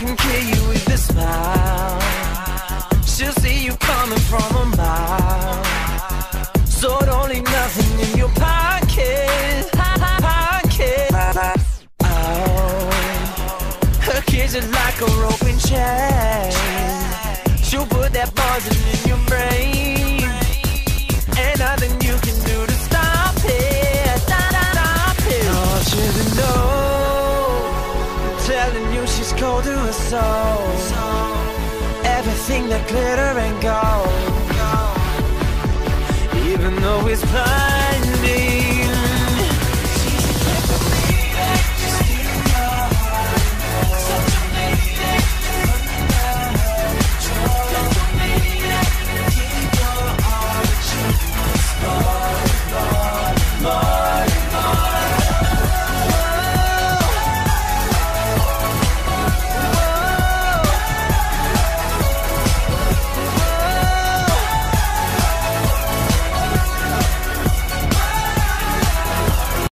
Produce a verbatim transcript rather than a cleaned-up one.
can kill you with a smile. She'll see you coming from a mile. So don't leave nothing in your pocket. Pocket. Oh, her kids are like a rope and chain. She'll put that poison in your brain, and nothing you can do to stop it. Stop it. I want you to know, I'm telling you she's cold to her soul. Everything that glitter and gold, even though it's blind.